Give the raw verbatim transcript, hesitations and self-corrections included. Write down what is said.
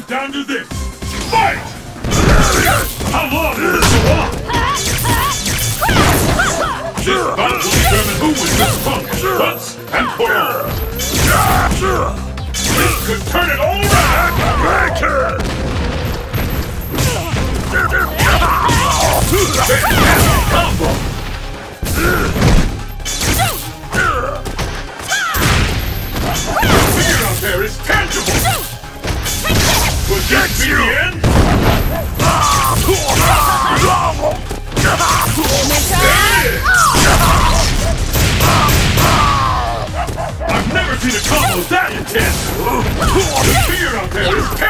comes down to this. Fight! How long will this go on? This bout will determine who is the strongest, once and for all. This could turn it all around! Fantastic combo! The fear out there is tangible! Will this be the end? I've never seen a combo that intense! The fear out there is tangible!